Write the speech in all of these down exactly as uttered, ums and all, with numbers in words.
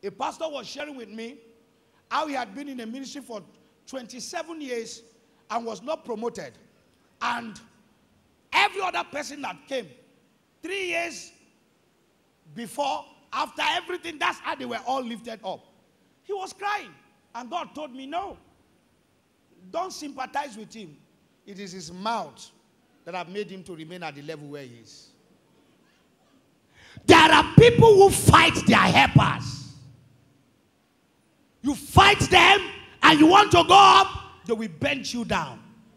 A pastor was sharing with me how he had been in a ministry for twenty-seven years and was not promoted. And every other person that came, three years before, after everything, that's how they were all lifted up. He was crying. And God told me, no, don't sympathize with him. It is his mouth that have made him to remain at the level where he is. There are people who fight their helpers. You fight them and you want to go up, they will bend you down.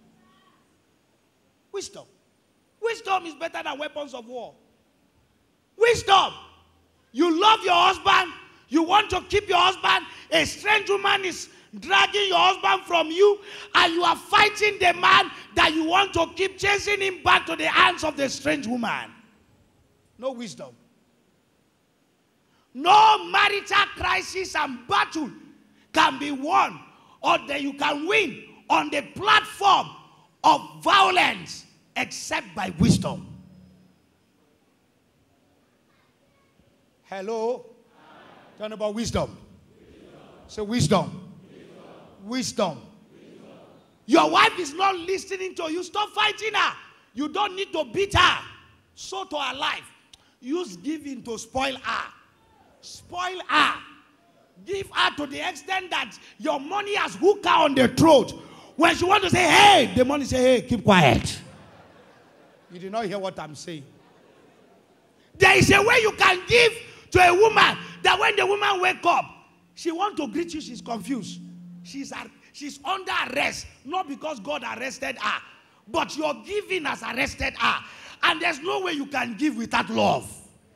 Wisdom. Wisdom is better than weapons of war. Wisdom. You love your husband. You want to keep your husband. A strange woman is dragging your husband from you, and you are fighting the man that you want to keep, chasing him back to the hands of the strange woman. No wisdom. No marital crisis and battle can be won, or that you can win on the platform of violence except by wisdom. Hello? Talking about wisdom. Wisdom. Say wisdom. Wisdom. Wisdom. Wisdom. Your wife is not listening to you. Stop fighting her. You don't need to beat her. So to her life. Use giving to spoil her. Spoil her. Give her to the extent that your money has hooked her on the throat. When she wants to say, hey, the money say, hey, keep quiet. You did not hear what I'm saying. There is a way you can give to a woman that when the woman wakes up, she wants to greet you, she's confused. She's, she's under arrest, not because God arrested her, but your giving has arrested her. And there's no way you can give without love.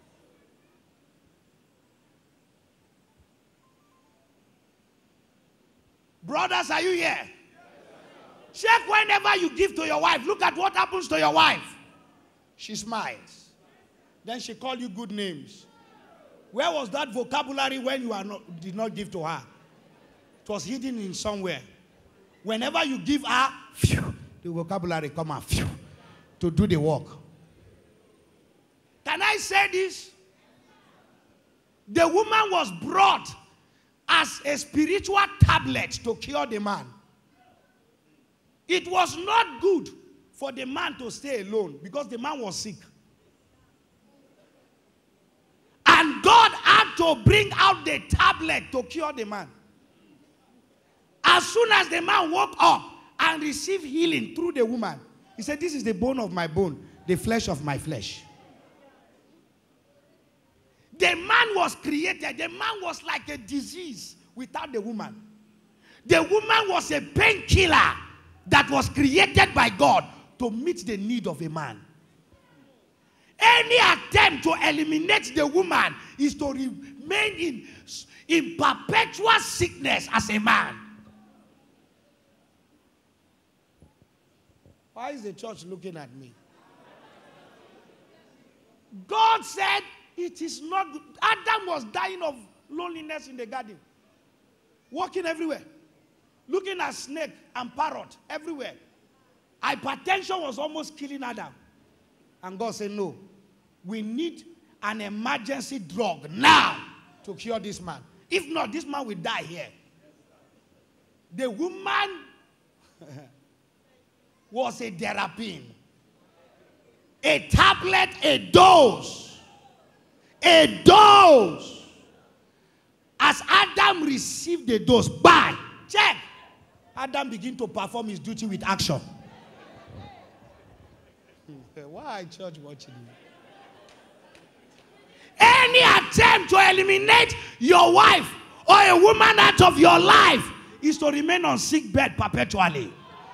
Brothers, are you here? Check whenever you give to your wife. Look at what happens to your wife. She smiles. Then she calls you good names. Where was that vocabulary when you are not, did not give to her? It was hidden in somewhere. Whenever you give her, phew, the vocabulary come out phew, to do the work. Can I say this? The woman was brought as a spiritual tablet to cure the man. It was not good for the man to stay alone because the man was sick. And God had to bring out the tablet to cure the man. As soon as the man woke up and received healing through the woman, he said, this is the bone of my bone, the flesh of my flesh. The man was created. The man was like a disease without the woman. The woman was a painkiller that was created by God to meet the need of a man. Any attempt to eliminate the woman is to remain in, in perpetual sickness as a man. Why is the church looking at me? God said it is not good. Adam was dying of loneliness in the garden. Walking everywhere. Looking at snake and parrot everywhere. Hypertension was almost killing Adam. And God said, no. We need an emergency drug now to cure this man. If not, this man will die here. The woman was a therapy. A tablet, a dose. A dose. As Adam received the dose, bang, check. Adam began to perform his duty with action. Why church watching you? Any attempt to eliminate your wife or a woman out of your life is to remain on sick bed perpetually.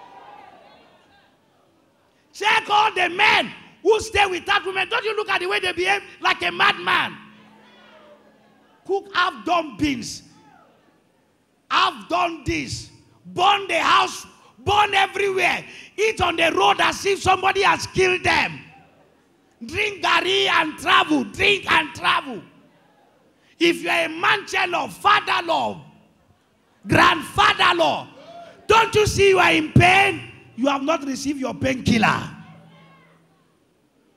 Check all the men who stay with that woman. Don't you look at the way they behave like a madman? Cook half-done beans, half-done this, burn the house, burn everywhere, eat on the road as if somebody has killed them. Drink garri and travel, drink and travel. If you're a man-child, father-law, grandfather-law, don't you see you are in pain? You have not received your painkiller.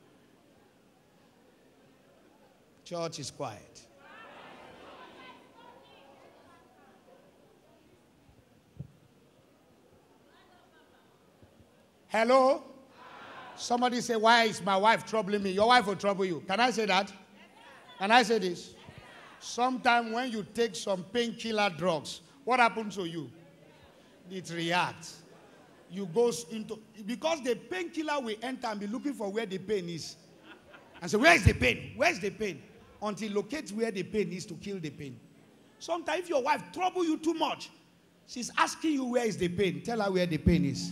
Church is quiet. Hello? Somebody say, why is my wife troubling me? Your wife will trouble you. Can I say that? Can I say this? Sometimes when you take some painkiller drugs, what happens to you? It reacts. You go into, because the painkiller will enter and be looking for where the pain is. And say, where is the pain? Where is the pain? Until it locates where the pain is to kill the pain. Sometimes if your wife trouble you too much, she's asking you where is the pain. Tell her where the pain is.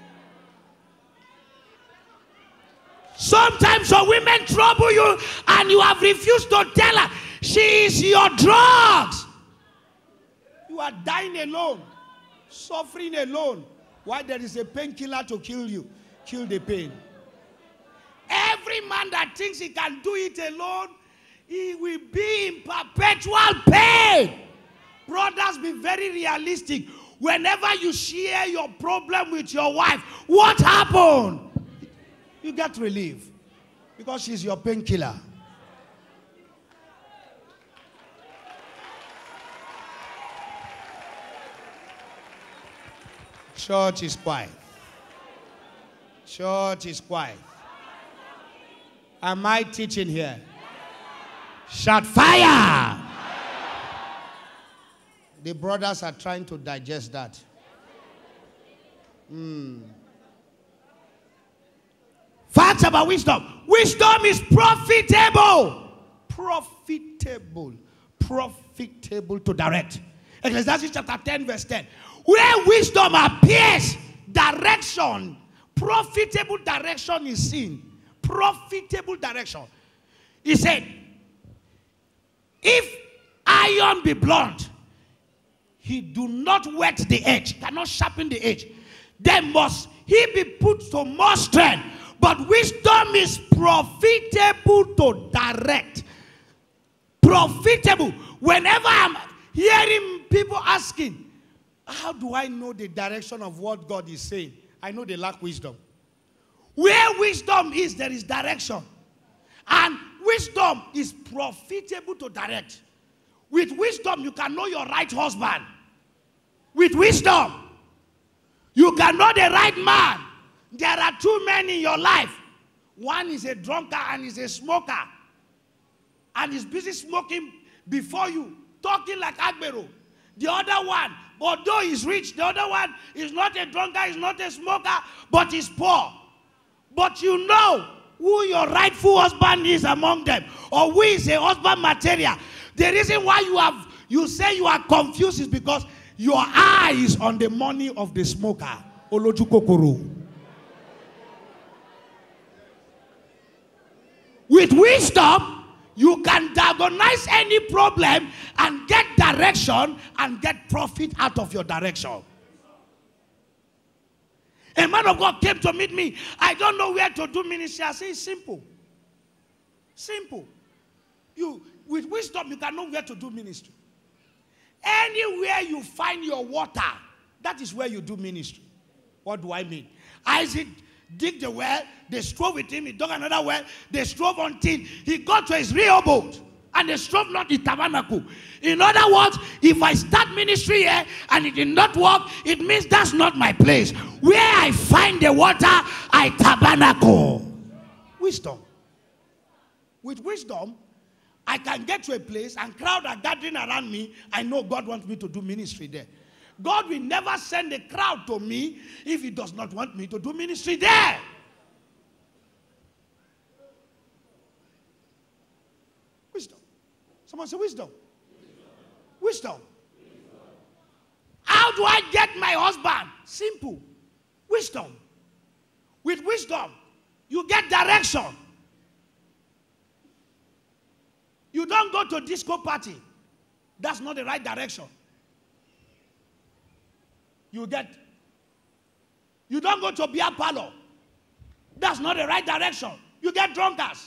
Sometimes some women trouble you and you have refused to tell her she is your drugs. You are dying alone, suffering alone. Why? There is a painkiller to kill you. Kill the pain. Every man that thinks he can do it alone, he will be in perpetual pain. Brothers, be very realistic. Whenever you share your problem with your wife, what happened? You get relief because she's your painkiller. Church is quiet. Church is quiet. Am I teaching here? Shout fire! The brothers are trying to digest that. Hmm. Facts about wisdom. Wisdom is profitable. Profitable. Profitable to direct. Ecclesiastes chapter ten verse ten. Where wisdom appears, direction, profitable direction is seen. Profitable direction. He said, if iron be blunt, he do not whet the edge, cannot sharpen the edge, then must he be put to more strength. But wisdom is profitable to direct. Profitable. Whenever I'm hearing people asking, how do I know the direction of what God is saying? I know they lack wisdom. Where wisdom is, there is direction. And wisdom is profitable to direct. With wisdom, you can know your right husband. With wisdom, you can know the right man. There are two men in your life. One is a drunkard and is a smoker. And is busy smoking before you, talking like Agbero. The other one, although he's rich, the other one is not a drunkard, is not a smoker, but is poor. But you know who your rightful husband is among them, or who is a husband material. The reason why you have you say you are confused is because your eye is on the money of the smoker. Oloju kokoro. With wisdom, you can diagnose any problem and get direction and get profit out of your direction. A man of God came to meet me. I don't know where to do ministry. I say it's simple. Simple. You, with wisdom, you can know where to do ministry. Anywhere you find your water, that is where you do ministry. What do I mean? Isaac dig the well, they strove with him, he dug another well, they strove until he got to his Rehoboth, and they strove not in tabernacle. In other words, if I start ministry here and it did not work, it means that's not my place. Where I find the water, I tabernacle. Wisdom. With wisdom, I can get to a place and crowd are gathering around me. I know God wants me to do ministry there. God will never send a crowd to me if he does not want me to do ministry there. Wisdom. Someone say wisdom. Wisdom. Wisdom. Wisdom. How do I get my husband? Simple. Wisdom. With wisdom, you get direction. You don't go to a disco party. That's not the right direction. You get. You don't go to a beer parlor. That's not the right direction. You get drunkards.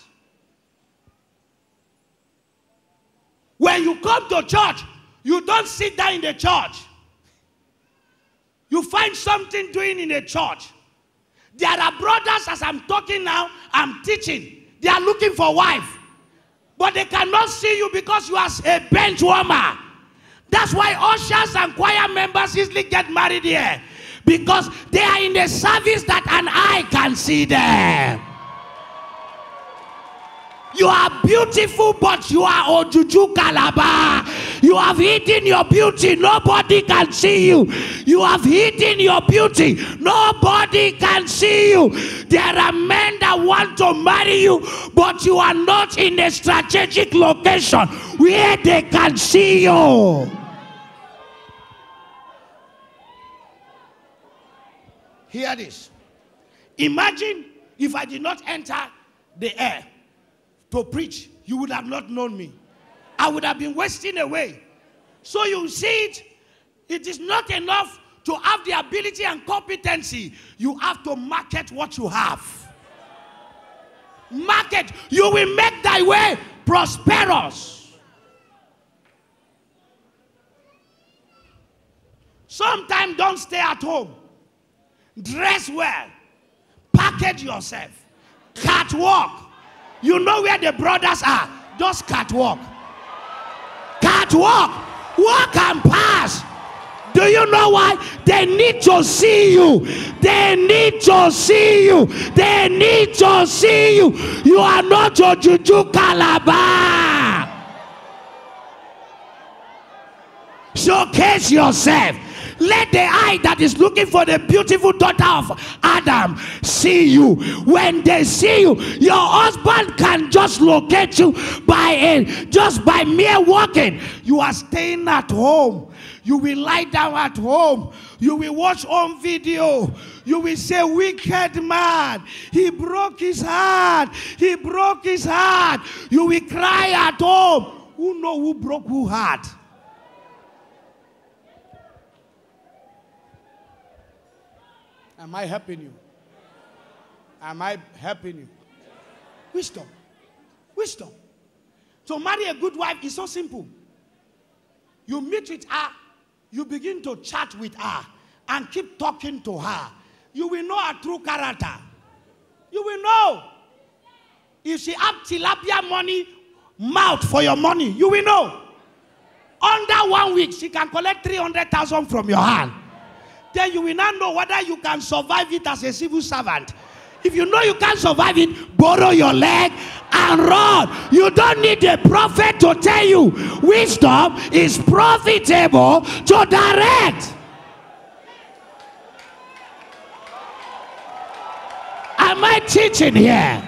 When you come to church, you don't sit down in the church. You find something doing in the church. There are brothers, as I'm talking now, I'm teaching. They are looking for wife. But they cannot see you because you are a bench warmer. That's why ushers and choir members easily get married here. because they are in the service that an eye can see them. You are beautiful, but you are Ojuju Calabar. You have hidden your beauty. Nobody can see you. You have hidden your beauty. Nobody can see you. There are men that want to marry you, but you are not in a strategic location where they can see you. Hear this. Imagine if I did not enter the air to preach, you would have not known me. I would have been wasting away. So you see it, it is not enough to have the ability and competency. You have to market what you have. Market. You will make thy way prosperous. Sometimes don't stay at home. Dress well. Package yourself. Catwalk. You know where the brothers are. Just catwalk. Catwalk. Walk and pass. Do you know why? They need to see you. They need to see you. They need to see you. You are not your Juju Calabar. Showcase yourself. Let the eye that is looking for the beautiful daughter of Adam see you. When they see you, your husband can just locate you by a, just by mere walking. You are staying at home. You will lie down at home. You will watch home video. You will say, wicked man. He broke his heart. He broke his heart. You will cry at home. Who know who broke who heart? Am I helping you? Am I helping you? Wisdom. Wisdom. To marry a good wife is so simple. You meet with her, you begin to chat with her, and keep talking to her. You will know her true character. You will know. If she have tilapia money, mouth for your money, you will know. Under one week, she can collect three hundred thousand from your hand. Then you will not know whether you can survive it as a civil servant. If you know you can't survive it, borrow your leg and run. You don't need a prophet to tell you wisdom is profitable to direct. Am I teaching here?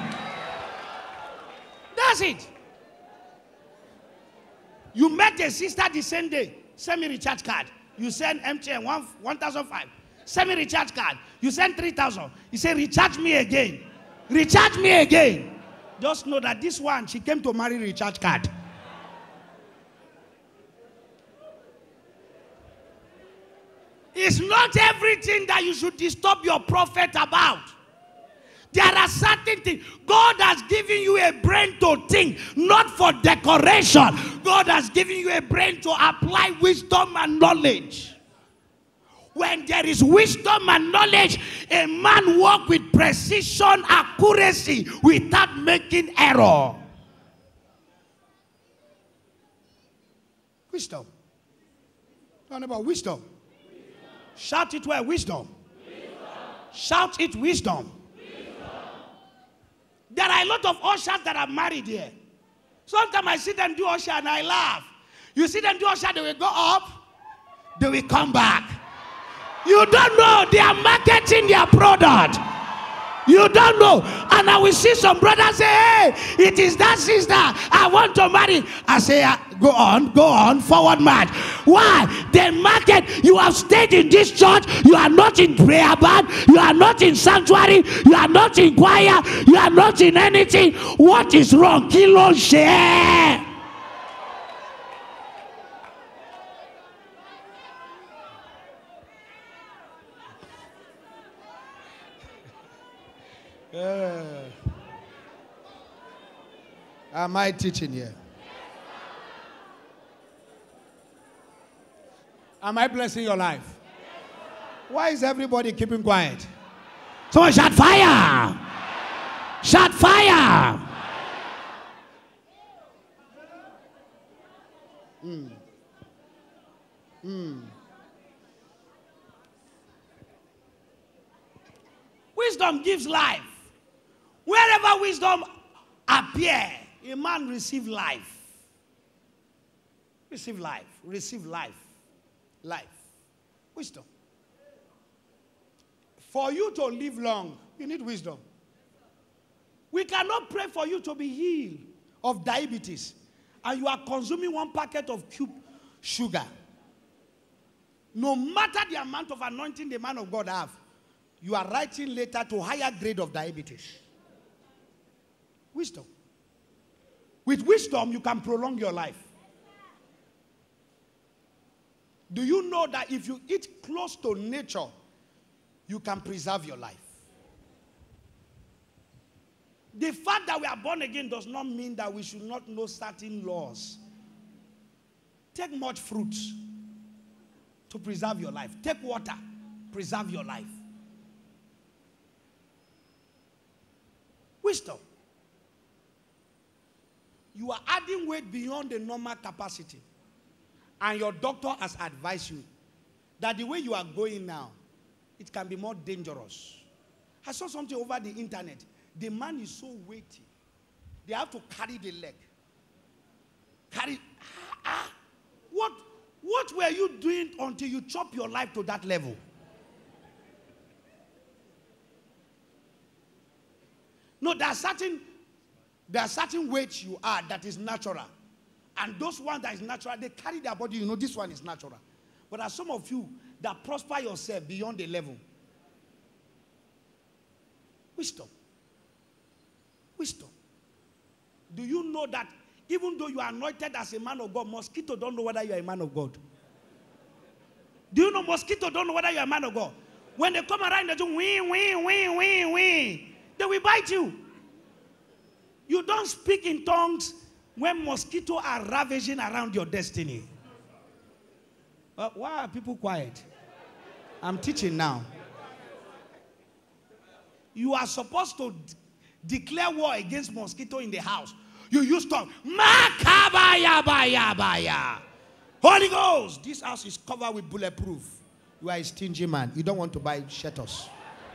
That's it. You met a sister the same day. Send me recharge card. You send M T N one, one thousand five. Send me recharge card. You send three thousand. You say, recharge me again. Recharge me again. Just know that this one, she came to marry recharge card. It's not everything that you should disturb your prophet about. There are certain things. God has given you a brain to think, not for decoration. God has given you a brain to apply wisdom and knowledge. When there is wisdom and knowledge, a man walks with precision, accuracy, without making error. Wisdom. Talking about wisdom. Wisdom. Shout it where wisdom. Wisdom. Shout it wisdom. There are a lot of ushers that are married here. Sometimes I see them do usher and I laugh. You see them do usher, they will go up, they will come back. You don't know, they are marketing their product. You don't know. And I will see some brothers say, hey, it is that sister I want to marry. I say, go on, go on, forward march. Why? The market, you have stayed in this church, you are not in prayer band, you are not in sanctuary, you are not in choir, you are not in anything. What is wrong? Kilo share. Uh, am I teaching here? Am I blessing your life? Why is everybody keeping quiet? Someone shout fire! Shout fire! Mm. Mm. Wisdom gives life. Wherever wisdom appear, a man receive life. Receive life. Receive life. Life. Wisdom. For you to live long, you need wisdom. We cannot pray for you to be healed of diabetes, and you are consuming one packet of cube sugar. No matter the amount of anointing the man of God have, you are writing later to higher grade of diabetes. Wisdom. With wisdom, you can prolong your life. Do you know that if you eat close to nature, you can preserve your life? The fact that we are born again does not mean that we should not know certain laws. Take much fruit to preserve your life. Take water, preserve your life. Wisdom. You are adding weight beyond the normal capacity. And your doctor has advised you that the way you are going now, it can be more dangerous. I saw something over the internet. The man is so weighty. They have to carry the leg. Carry. Ah, ah. What, what were you doing until you chop your life to that level? No, there are certain, there are certain weights you are that is natural. And those ones that is natural, they carry their body. You know, this one is natural. But there are some of you that prosper yourself beyond the level. Wisdom. Wisdom. Do you know that even though you are anointed as a man of God, mosquito don't know whether you are a man of God? Do you know mosquito don't know whether you are a man of God? When they come around, they do wing, wing, wing, wing, wing. They will bite you. You don't speak in tongues when mosquitoes are ravaging around your destiny. Uh, why are people quiet? I'm teaching now. You are supposed to declare war against mosquito in the house. You use tongue. Makabayabaya. Holy Ghost. This house is covered with bulletproof. You are a stingy man. You don't want to buy shutters.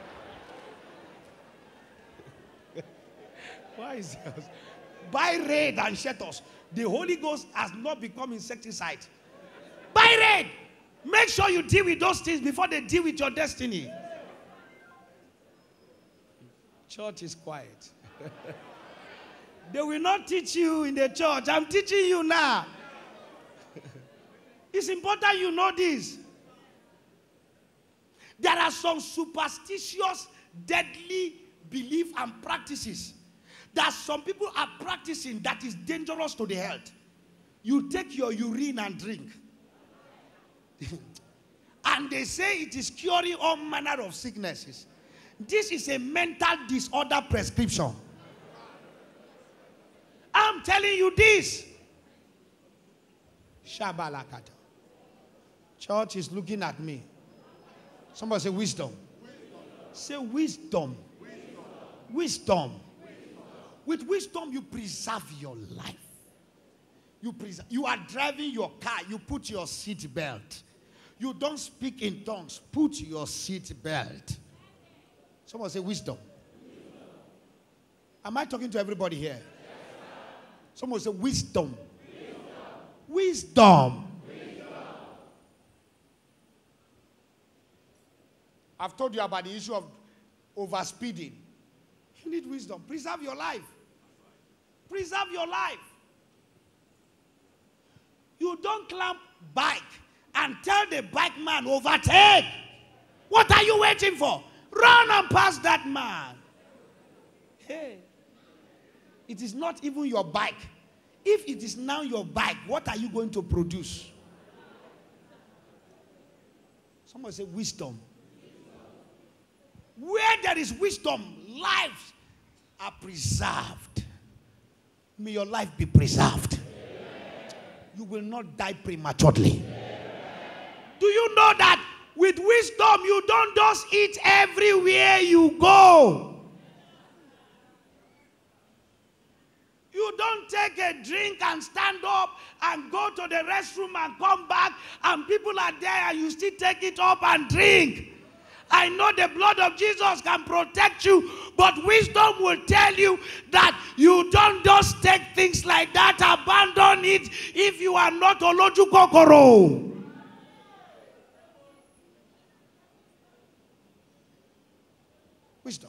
Why is that? Buy raid and shutters. The Holy Ghost has not become insecticide. Buy raid. Make sure you deal with those things before they deal with your destiny. Church is quiet. They will not teach you in the church. I'm teaching you now. It's important you know this. There are some superstitious, deadly beliefs and practices that some people are practicing that is dangerous to the health. You take your urine and drink. And they say it is curing all manner of sicknesses. This is a mental disorder prescription. I'm telling you this. Shabalakata. Church is looking at me. Somebody say wisdom. Wisdom. Say wisdom. Wisdom. Wisdom. Wisdom. With wisdom, you preserve your life. You preserve. You are driving your car. You put your seat belt. You don't speak in tongues. Put your seat belt. Someone say wisdom. Wisdom. Am I talking to everybody here? Yes, someone say wisdom. Wisdom. Wisdom. Wisdom. I've told you about the issue of overspeeding. You need wisdom. Preserve your life. Preserve your life. You don't clamp bike and tell the bike man overtake. What are you waiting for? Run and pass that man. Hey, it is not even your bike. If it is now your bike, what are you going to produce? Someone say wisdom. Where there is wisdom, lives are preserved. May your life be preserved. Amen. You will not die prematurely. Amen. Do you know that with wisdom you don't just eat everywhere you go? You don't take a drink and stand up and go to the restroom and come back and people are there and you still take it up and drink. I know the blood of Jesus can protect you, but wisdom will tell you that you don't just take things like that, abandon it if you are not Oloju Kokoro. Wisdom.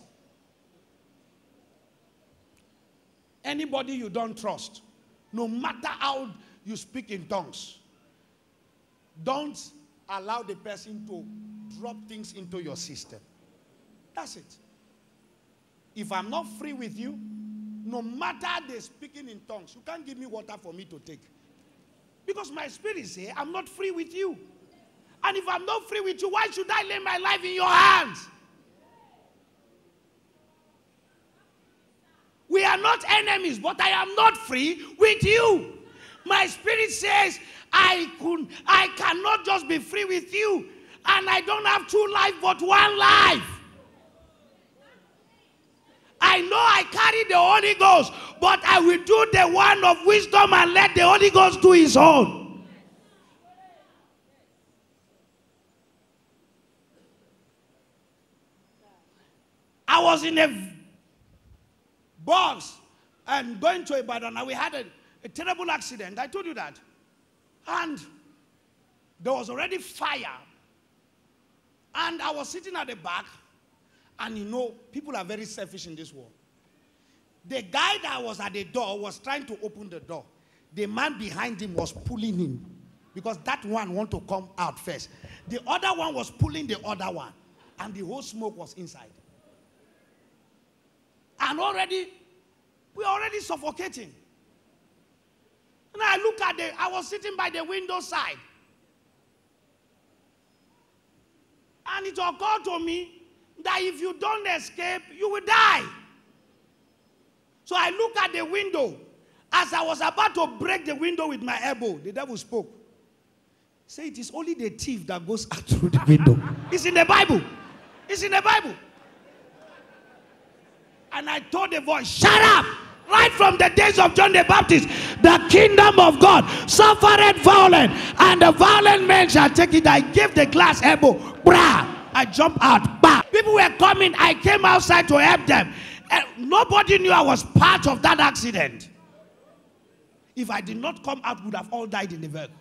Anybody you don't trust, no matter how you speak in tongues, don't allow the person to drop things into your system. That's it. If I'm not free with you, no matter the speaking in tongues, you can't give me water for me to take. Because my spirit says, I'm not free with you. And if I'm not free with you, why should I lay my life in your hands? We are not enemies, but I am not free with you. My spirit says, I, could, I cannot just be free with you. And I don't have two lives, but one life. I know I carry the Holy Ghost, but I will do the one of wisdom and let the Holy Ghost do his own. I was in a bus and going to Ibadan, and we had a, a terrible accident. I told you that. And there was already fire. And I was sitting at the back, and you know, people are very selfish in this world. The guy that was at the door was trying to open the door. The man behind him was pulling him, because that one wanted to come out first. The other one was pulling the other one, and the whole smoke was inside. And already, we're already suffocating. And I look at the, I was sitting by the window side. And it occurred to me that if you don't escape, you will die. So I look at the window. As I was about to break the window with my elbow, the devil spoke. Say, it is only the thief that goes out through the window. It's in the Bible. It's in the Bible. And I told the voice, shut up! Right from the days of John the Baptist, the kingdom of God suffered violence, and the violent men shall take it. I gave the glass elbow, brah! I jumped out, bah! People were coming, I came outside to help them. And nobody knew I was part of that accident. If I did not come out, we would have all died in the vehicle.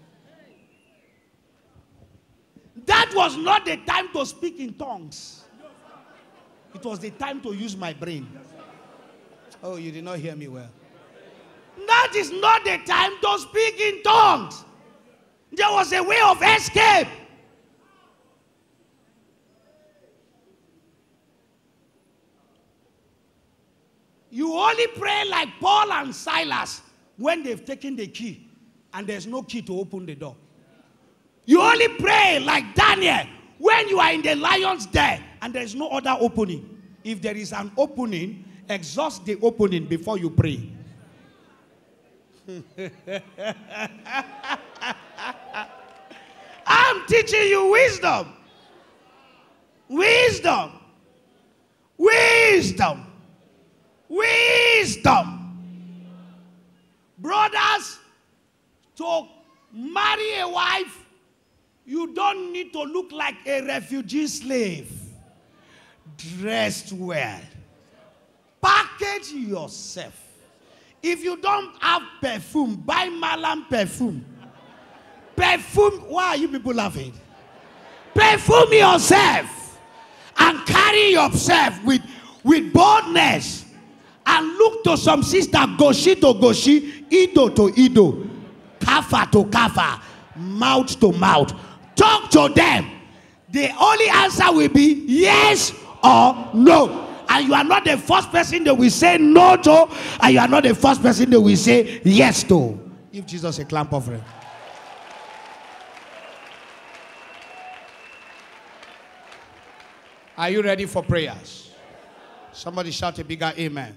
That was not the time to speak in tongues. It was the time to use my brain. Oh, you did not hear me well. That is not the time to speak in tongues. There was a way of escape. You only pray like Paul and Silas when they've taken the key and there's no key to open the door. You only pray like Daniel when you are in the lion's den and there's no other opening. If there is an opening, exhaust the opening before you pray. I'm teaching you wisdom. Wisdom. Wisdom. Wisdom. Brothers, to marry a wife, you don't need to look like a refugee slave. Dressed well. Package yourself. If you don't have perfume, buy Malam perfume. Perfume. Why are you people laughing? Perfume yourself and carry yourself with, with boldness. And look to some sister, Goshi to Goshi, Ido to Ido, Kafa to Kafa, mouth to mouth. Talk to them. The only answer will be yes or no. And you are not the first person that will say no to, and you are not the first person that will say yes to. Give Jesus a clap offering. Are you ready for prayers? Somebody shout a bigger amen.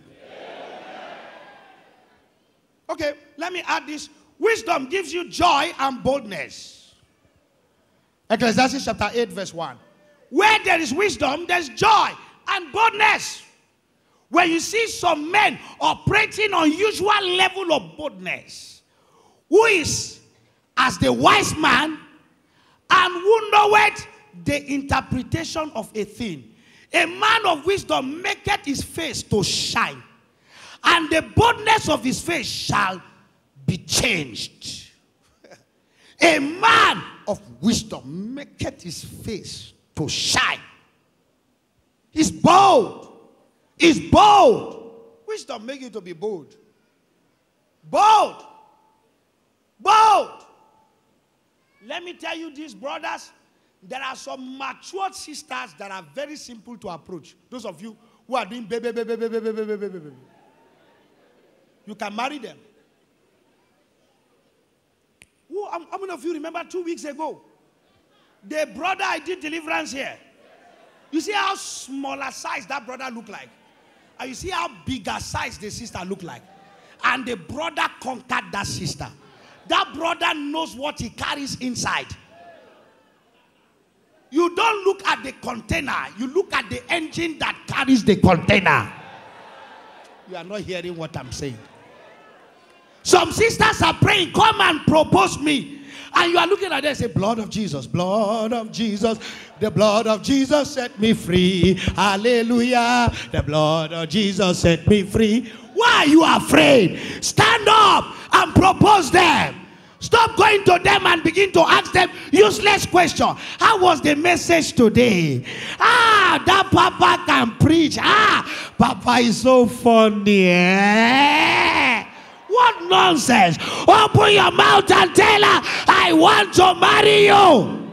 Okay, let me add this. Wisdom gives you joy and boldness. Ecclesiastes chapter eight verse one. Where there is wisdom, there's joy and boldness. When you see some men operating on unusual level of boldness, who is as the wise man, and who knoweth the interpretation of a thing. A man of wisdom maketh his face to shine, and the boldness of his face shall be changed. A man of wisdom maketh his face to shine. He's bold. He's bold. Wisdom make you to be bold. Bold. Bold. Let me tell you this, brothers. There are some matured sisters that are very simple to approach. Those of you who are doing baby, baby, baby, baby, baby, baby, baby. You can marry them. Who, how many of you remember two weeks ago? The brother I did deliverance here. You see how smaller size that brother looked like? And you see how bigger size the sister looked like? And the brother conquered that sister. That brother knows what he carries inside. You don't look at the container. You look at the engine that carries the container. You are not hearing what I'm saying. Some sisters are praying, come and propose me. And you are looking at them and say, blood of Jesus, blood of Jesus. The blood of Jesus set me free. Hallelujah. The blood of Jesus set me free. Why are you afraid? Stand up and propose them. Stop going to them and begin to ask them useless questions. How was the message today? Ah, that Papa can preach. Ah, Papa is so funny. Eh? What nonsense. Open your mouth and tell her, I want to marry you.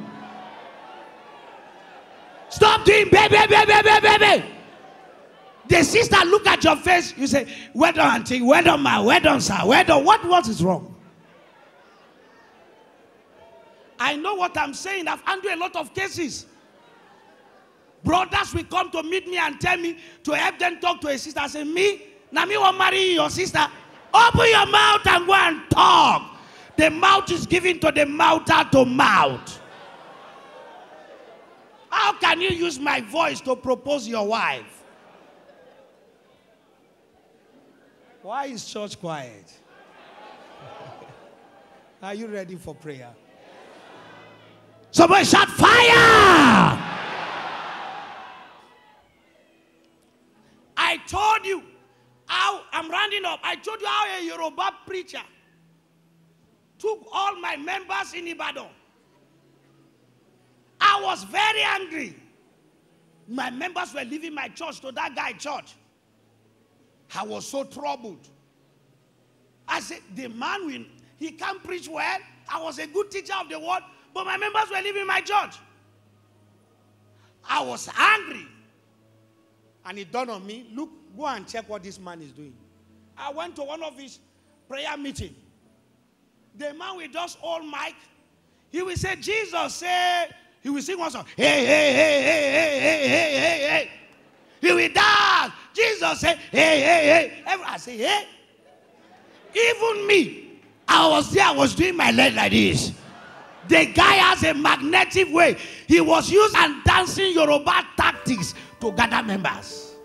Stop doing baby, baby, baby, baby. The sister look at your face. You say, well done, auntie. Well done, ma. Well done, sir. Well done. What, what is wrong? I know what I'm saying. I've handled a lot of cases. Brothers will come to meet me and tell me to help them talk to a sister. I say, me? Now me want marry your sister. Open your mouth and go and talk. The mouth is given to the mouther to mouth. How can you use my voice to propose your wife? Why is church quiet? Are you ready for prayer? Somebody shout fire! I told you how, I'm rounding up. I told you how a Yoruba preacher took all my members in Ibadan. I was very angry. My members were leaving my church to that guy church. I was so troubled. I said, the man, will, he can't preach well. I was a good teacher of the word, but my members were leaving my church. I was angry. And it dawned on me, look, go and check what this man is doing. I went to one of his prayer meetings. The man will just hold mic. He will say, Jesus said, he will sing one song. Hey, hey, hey, hey, hey, hey, hey, hey, hey. He will dance. Jesus said, hey, hey, hey. Everyone say, hey. Even me, I was there, I was doing my leg like this. The guy has a magnetic way. He was using and dancing Yoruba tactics to gather members.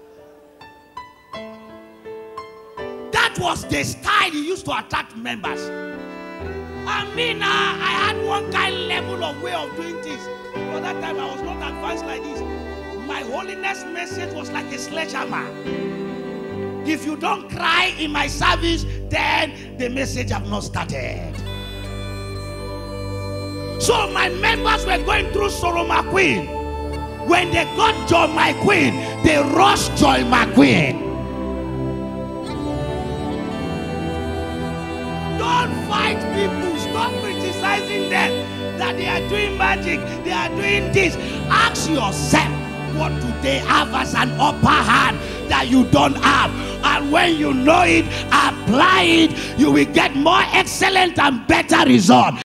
That was the style he used to attract members. I mean, uh, I had one kind of level of way of doing things. But that time I was not advanced like this. My holiness message was like a sledgehammer. If you don't cry in my service, then the message have not started. So my members were going through Sorrow McQueen. When they got John McQueen, they rushed John McQueen. Don't fight people. Stop criticizing them that they are doing magic, they are doing this. Ask yourself, what do they have as an upper hand that you don't have? And when you know it, apply it, you will get more excellent and better results.